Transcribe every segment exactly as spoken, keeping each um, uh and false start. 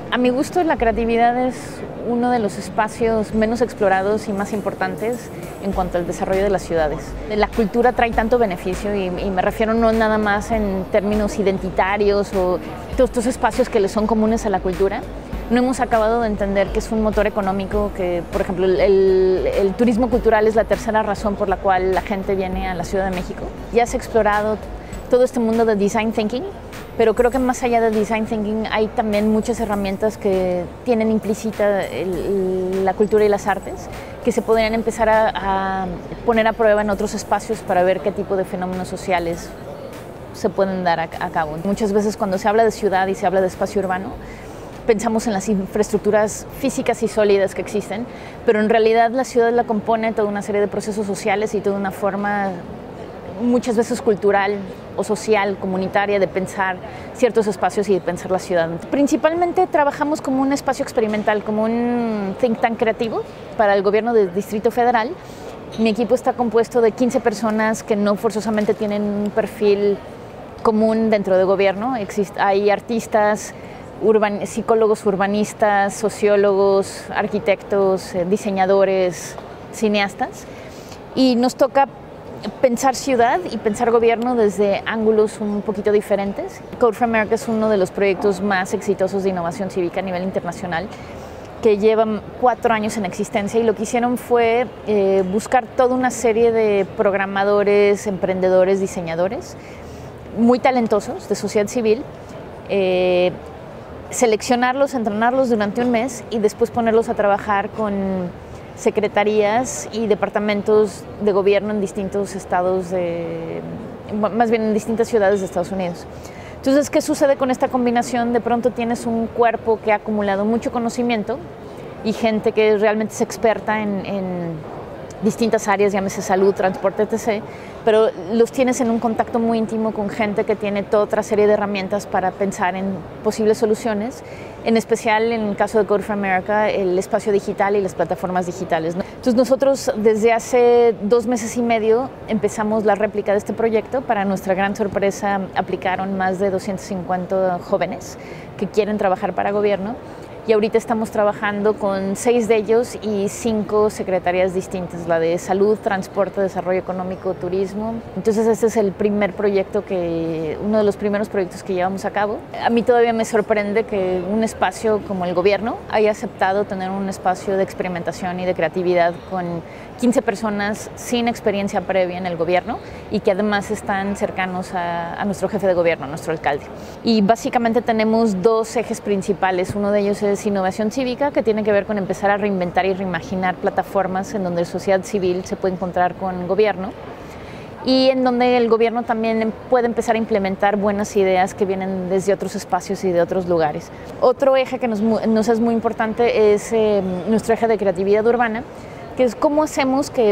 A mi gusto, la creatividad es uno de los espacios menos explorados y más importantes en cuanto al desarrollo de las ciudades. La cultura trae tanto beneficio y, y me refiero no nada más en términos identitarios o todos estos espacios que le son comunes a la cultura. No hemos acabado de entender que es un motor económico, que por ejemplo el, el, el turismo cultural es la tercera razón por la cual la gente viene a la Ciudad de México. Ya se ha explorado todo este mundo de design thinking, pero creo que más allá de design thinking hay también muchas herramientas que tienen implícita el, la cultura y las artes, que se podrían empezar a, a poner a prueba en otros espacios para ver qué tipo de fenómenos sociales se pueden dar a, a cabo. Muchas veces cuando se habla de ciudad y se habla de espacio urbano, pensamos en las infraestructuras físicas y sólidas que existen, pero en realidad la ciudad la compone toda una serie de procesos sociales y toda una forma muchas veces cultural o social, comunitaria, de pensar ciertos espacios y de pensar la ciudad. Principalmente trabajamos como un espacio experimental, como un think tank creativo para el gobierno del Distrito Federal. Mi equipo está compuesto de quince personas que no forzosamente tienen un perfil común dentro del gobierno. Existe, hay artistas, urban, psicólogos urbanistas, sociólogos, arquitectos, eh, diseñadores, cineastas, y nos toca pensar ciudad y pensar gobierno desde ángulos un poquito diferentes. Code for America es uno de los proyectos más exitosos de innovación cívica a nivel internacional, que llevan cuatro años en existencia, y lo que hicieron fue eh, buscar toda una serie de programadores, emprendedores, diseñadores muy talentosos de sociedad civil, eh, seleccionarlos, entrenarlos durante un mes y después ponerlos a trabajar con secretarías y departamentos de gobierno en distintos estados, de, más bien en distintas ciudades de Estados Unidos. Entonces, ¿qué sucede con esta combinación? De pronto tienes un cuerpo que ha acumulado mucho conocimiento y gente que realmente es experta en, en distintas áreas, llámese salud, transporte, etcétera, pero los tienes en un contacto muy íntimo con gente que tiene toda otra serie de herramientas para pensar en posibles soluciones, en especial en el caso de Code for America, el espacio digital y las plataformas digitales, ¿no? Entonces nosotros desde hace dos meses y medio empezamos la réplica de este proyecto. Para nuestra gran sorpresa aplicaron más de doscientos cincuenta jóvenes que quieren trabajar para gobierno. Y ahorita estamos trabajando con seis de ellos y cinco secretarías distintas, la de salud, transporte, desarrollo económico, turismo. Entonces este es el primer proyecto, que, uno de los primeros proyectos que llevamos a cabo. A mí todavía me sorprende que un espacio como el gobierno haya aceptado tener un espacio de experimentación y de creatividad con quince personas sin experiencia previa en el gobierno y que además están cercanos a, a nuestro jefe de gobierno, a nuestro alcalde. Y básicamente tenemos dos ejes principales. Uno de ellos es innovación cívica, que tiene que ver con empezar a reinventar y reimaginar plataformas en donde la sociedad civil se puede encontrar con gobierno y en donde el gobierno también puede empezar a implementar buenas ideas que vienen desde otros espacios y de otros lugares. Otro eje que nos, nos es muy importante es eh, nuestro eje de creatividad urbana, que es cómo hacemos que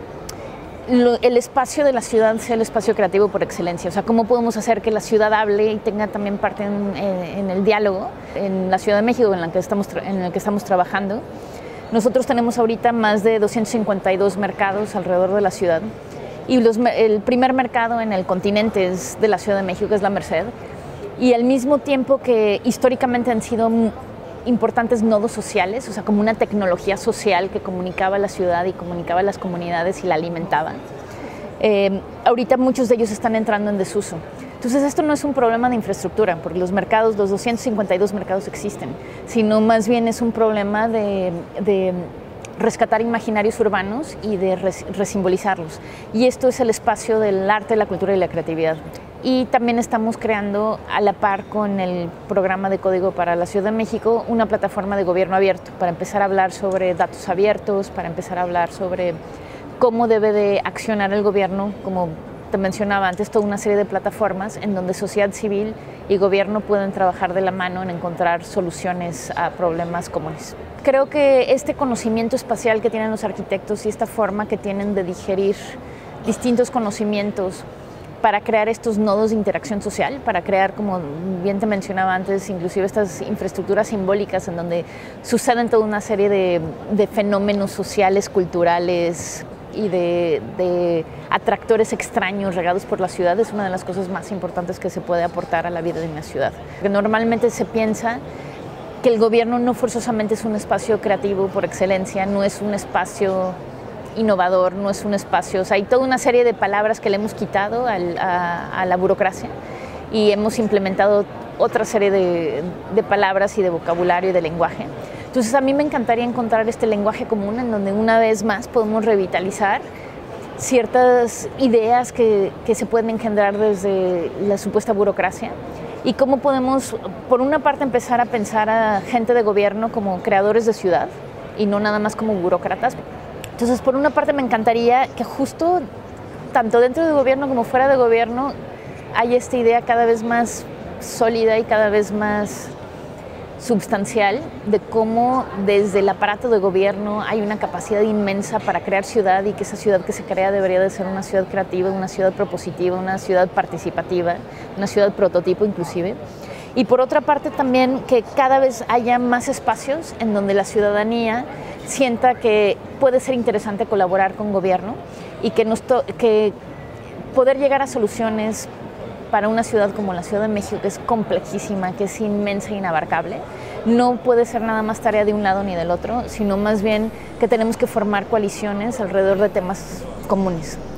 lo, el espacio de la ciudad sea el espacio creativo por excelencia. O sea, cómo podemos hacer que la ciudad hable y tenga también parte en, en, en el diálogo. En la Ciudad de México, en la que estamos, en el que estamos trabajando, nosotros tenemos ahorita más de doscientos cincuenta y dos mercados alrededor de la ciudad, y los, el primer mercado en el continente es de la Ciudad de México, que es la Merced, y al mismo tiempo que históricamente han sido importantes nodos sociales, o sea, como una tecnología social que comunicaba la ciudad y comunicaba las comunidades y la alimentaba. Eh, ahorita muchos de ellos están entrando en desuso. Entonces esto no es un problema de infraestructura, porque los mercados, los doscientos cincuenta y dos mercados existen, sino más bien es un problema de, de rescatar imaginarios urbanos y de res, resimbolizarlos. Y esto es el espacio del arte, la cultura y la creatividad. Y también estamos creando, a la par con el programa de Código para la Ciudad de México, una plataforma de gobierno abierto para empezar a hablar sobre datos abiertos, para empezar a hablar sobre cómo debe de accionar el gobierno. Como te mencionaba antes, toda una serie de plataformas en donde sociedad civil y gobierno pueden trabajar de la mano en encontrar soluciones a problemas comunes. Creo que este conocimiento espacial que tienen los arquitectos y esta forma que tienen de digerir distintos conocimientos para crear estos nodos de interacción social, para crear, como bien te mencionaba antes, inclusive estas infraestructuras simbólicas en donde suceden toda una serie de, de fenómenos sociales, culturales y de, de atractores extraños regados por la ciudad, es una de las cosas más importantes que se puede aportar a la vida de una ciudad. Porque normalmente se piensa que el gobierno no forzosamente es un espacio creativo por excelencia, no es un espacio innovador, no es un espacio, o sea, hay toda una serie de palabras que le hemos quitado al, a, a la burocracia y hemos implementado otra serie de, de palabras y de vocabulario y de lenguaje. Entonces a mí me encantaría encontrar este lenguaje común en donde una vez más podemos revitalizar ciertas ideas que, que se pueden engendrar desde la supuesta burocracia y cómo podemos, por una parte, empezar a pensar a gente de gobierno como creadores de ciudad y no nada más como burócratas. Entonces, por una parte, me encantaría que justo, tanto dentro del gobierno como fuera de gobierno, haya esta idea cada vez más sólida y cada vez más substancial de cómo desde el aparato de gobierno hay una capacidad inmensa para crear ciudad y que esa ciudad que se crea debería de ser una ciudad creativa, una ciudad propositiva, una ciudad participativa, una ciudad prototipo inclusive. Y por otra parte también que cada vez haya más espacios en donde la ciudadanía sienta que puede ser interesante colaborar con gobierno y que, nos to- que poder llegar a soluciones para una ciudad como la Ciudad de México, que es complejísima, que es inmensa e inabarcable, no puede ser nada más tarea de un lado ni del otro, sino más bien que tenemos que formar coaliciones alrededor de temas comunes.